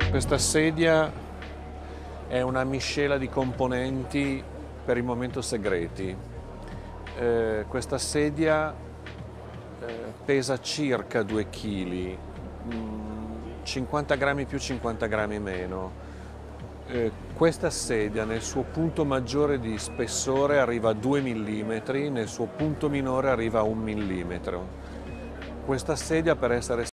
Questa sedia è una miscela di componenti per il momento segreti. Questa sedia pesa circa 2 kg, 50 grammi più 50 grammi meno. Questa sedia nel suo punto maggiore di spessore arriva a 2 mm, nel suo punto minore arriva a 1 mm. Questa sedia, per essere